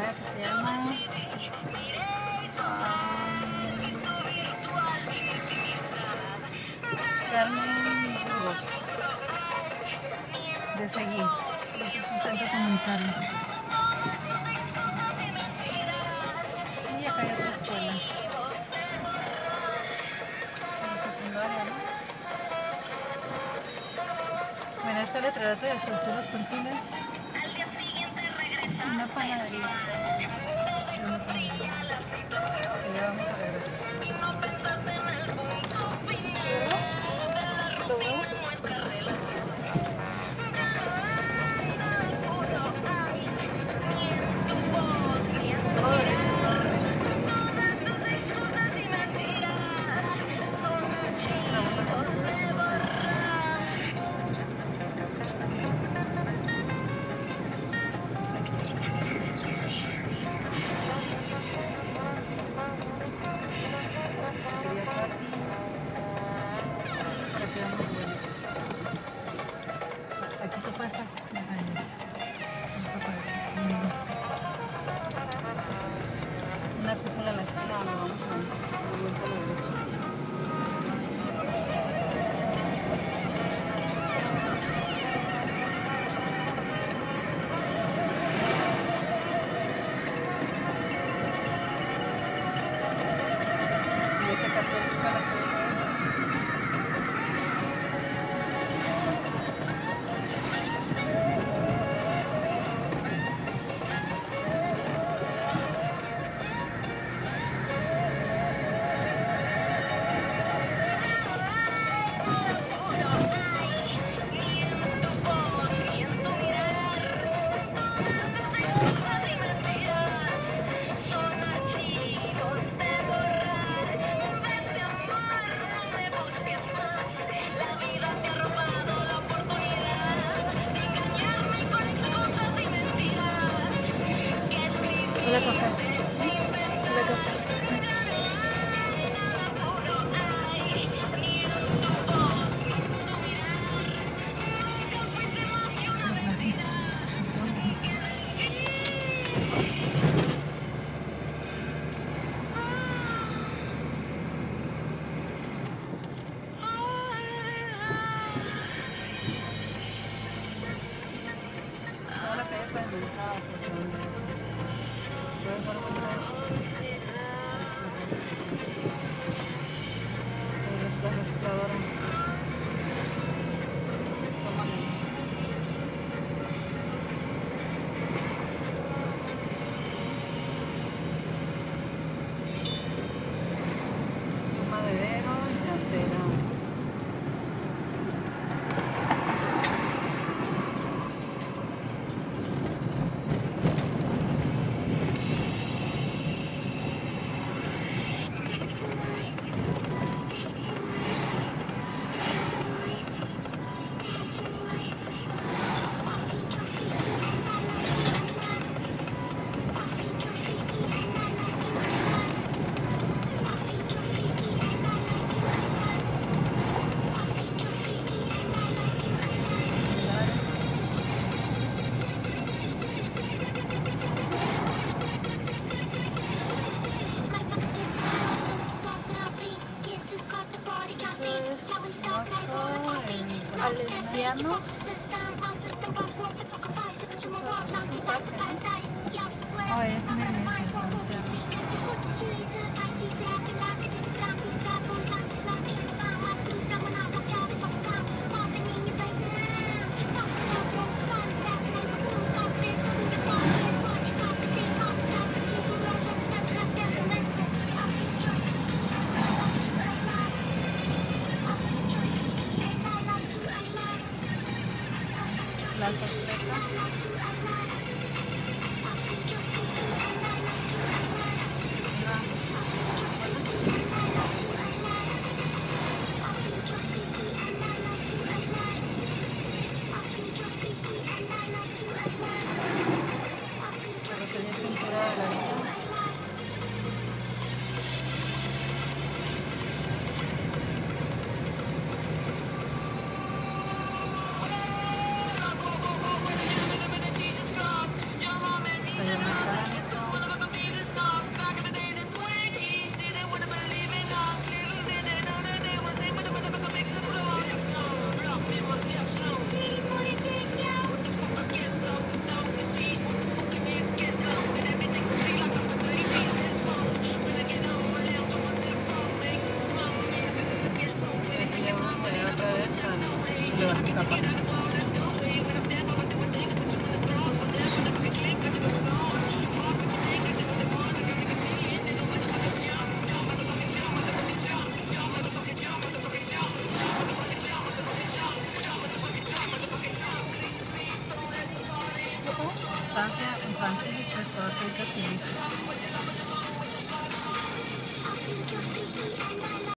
una que se llama Carmen Burgos, de Seguí. Ese es un centro comunitario. Y acá hay otra escuela, la secundaria, ¿no? Bueno, esta letrerato de estructuras perfiles. Una panadería. Y ya vamos a regresar. Aquí topa esta una cúpula a la esquina donde vamos a dar vuelta a la derecha. Iglesia Católica la que Hola, café. Hola, café. Toda la calle pavimentada porque pueden dar vuelta. La recicladora. Un maderero y llantera. Alesianos. Oh, es una iglesia. Plaza Azteca. Carrocería Pintura de la Villa. Capaz. Estancia infantil y ricas y felices.